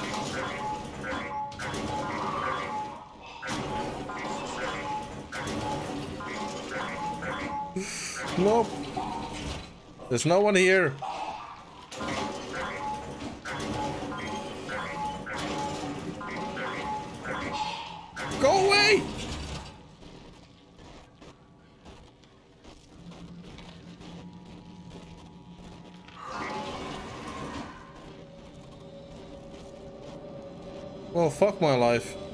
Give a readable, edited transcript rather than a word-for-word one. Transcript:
Nope. There's no one here. Go away! Well, fuck my life.